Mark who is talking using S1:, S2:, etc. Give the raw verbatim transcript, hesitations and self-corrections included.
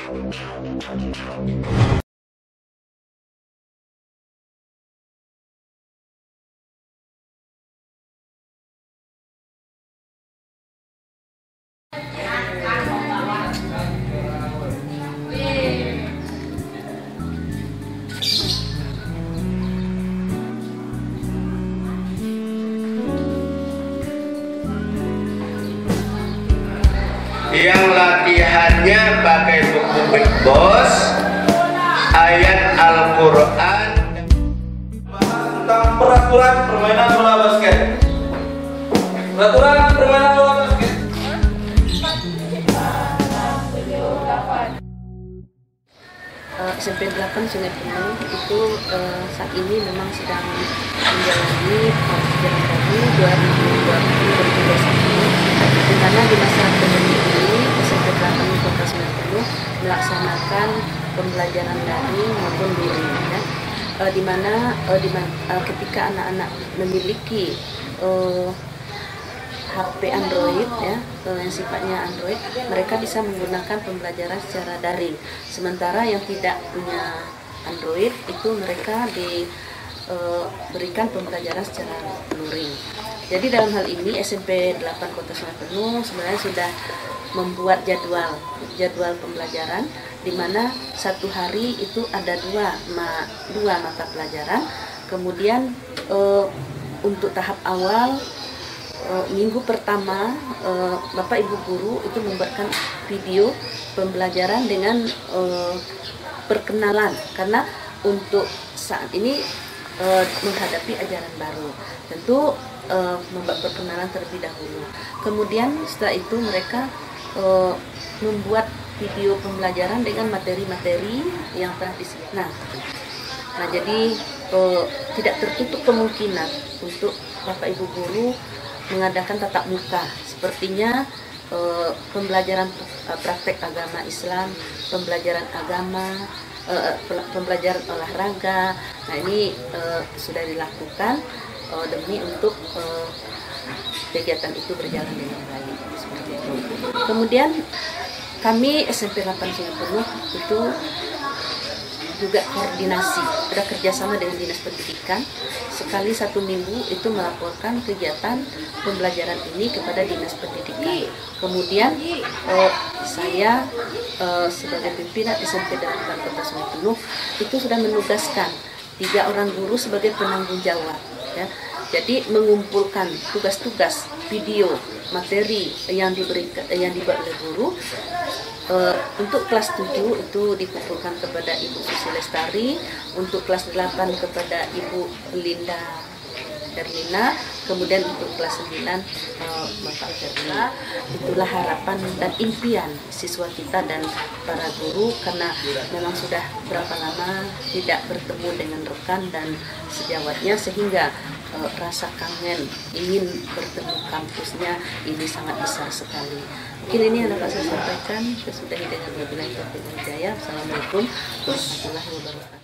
S1: Yang latihannya pakai buku Big Boss, ayat Al-Quran
S2: tentang peraturan permainan bola basket. Peraturan permainan bola basket.
S3: Uh, S M P delapan Sungai Penuh itu uh, saat ini memang sedang menjalani ujian baru dua ribu dua puluh dua ribu dua puluh satu, di mana di masa pandemi ini S M P delapan Kota Sungai Penuh melaksanakan pembelajaran daring maupun luring, ya. Uh, di mana uh, di uh, ketika anak-anak memiliki uh, H P Android, ya, yang sifatnya Android, mereka bisa menggunakan pembelajaran secara daring. Sementara yang tidak punya Android itu mereka diberikan pembelajaran secara luring. Jadi dalam hal ini S M P delapan Kota Sungai Penuh sebenarnya sudah membuat jadwal jadwal pembelajaran, di mana satu hari itu ada dua ma, dua mata pelajaran. Kemudian eh, untuk tahap awal, Uh, minggu pertama uh, Bapak Ibu guru itu membuatkan video pembelajaran dengan uh, perkenalan, karena untuk saat ini uh, menghadapi ajaran baru tentu uh, membuat perkenalan terlebih dahulu. Kemudian setelah itu mereka uh, membuat video pembelajaran dengan materi-materi yang telah disediakan. Nah, nah jadi uh, tidak tertutup kemungkinan untuk Bapak Ibu guru mengadakan tatap muka, sepertinya eh, pembelajaran eh, praktek agama Islam, pembelajaran agama, eh, pembelajaran olahraga. Nah ini eh, sudah dilakukan eh, demi untuk eh, kegiatan itu berjalan dengan baik, seperti itu. Kemudian kami S M P delapan Sungai Penuh itu juga koordinasi, ada kerjasama dengan Dinas Pendidikan. Sekali satu minggu itu melaporkan kegiatan pembelajaran ini kepada Dinas Pendidikan. Kemudian eh, saya eh, sebagai pimpinan S M P delapan Kota Sungai Penuh itu sudah menugaskan tiga orang guru sebagai penanggung jawab, ya. Jadi mengumpulkan tugas-tugas video materi yang diberikan yang dibuat oleh guru. Uh, untuk kelas tujuh itu dikumpulkan kepada Ibu Susi Lestari, untuk kelas delapan kepada Ibu Linda Erlina, kemudian untuk kelas sembilan uh, Bapak Erlina. Itulah harapan dan impian siswa kita dan para guru, karena memang sudah berapa lama tidak bertemu dengan rekan dan sejawatnya, sehingga uh, rasa kangen ingin bertemu kampusnya ini sangat besar sekali. Mungkin ini yang dapat saya sampaikan. Saya sudahi dengan wabillahi taufiq wal hidayah. Assalamualaikum warahmatullahi wabarakatuh.